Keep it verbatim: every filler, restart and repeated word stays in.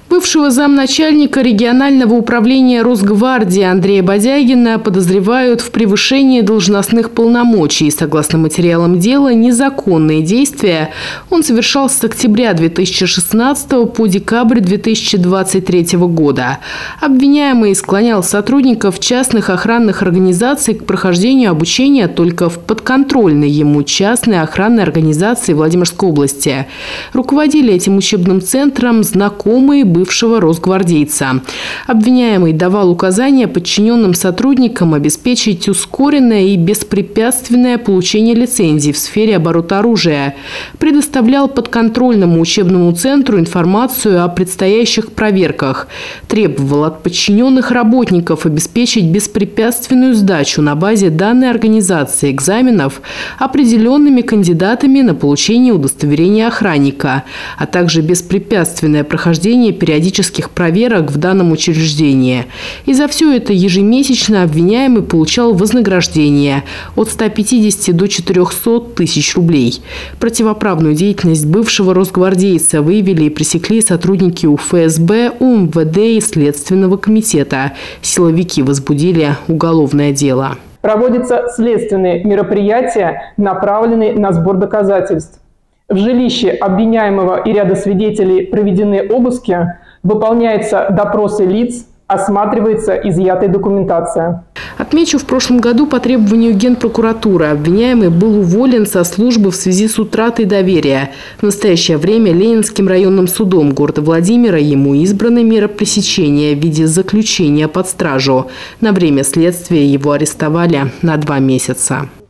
Бывшего замначальника регионального управления Росгвардии Андрея Бодягина подозревают в превышении должностных полномочий. Согласно материалам дела, незаконные действия он совершал с октября две тысячи шестнадцатого по декабрь две тысячи двадцать третьего года. Обвиняемый склонял сотрудников частных охранных организаций к прохождению обучения только в подконтрольной ему частной охранной организации Владимирской области. Руководили этим учебным центром знакомые бывшего росгвардейца. Обвиняемый давал указания подчиненным сотрудникам обеспечить ускоренное и беспрепятственное получение лицензий в сфере оборота оружия. Предоставлял подконтрольному учебному центру информацию о предстоящих проверках. Требовал от подчиненных работников обеспечить беспрепятственную сдачу на базе данной организации экзаменов определенными кандидатами на получение удостоверения охранника, а также беспрепятственное прохождение периодических проверок в данном учреждении. И за все это ежемесячно обвиняемый получал вознаграждение от ста пятидесяти до четырёхсот тысяч рублей. Противоправную деятельность бывшего росгвардейца выявили и пресекли сотрудники УФСБ, УМВД и Следственного комитета. Силовики возбудили уголовное дело. Проводятся следственные мероприятия, направленные на сбор доказательств. В жилище обвиняемого и ряда свидетелей проведены обыски, выполняются допросы лиц, осматривается изъятая документация. Отмечу, в прошлом году по требованию Генпрокуратуры обвиняемый был уволен со службы в связи с утратой доверия. В настоящее время Ленинским районным судом города Владимира ему избрана мера пресечения в виде заключения под стражу. На время следствия его арестовали на два месяца.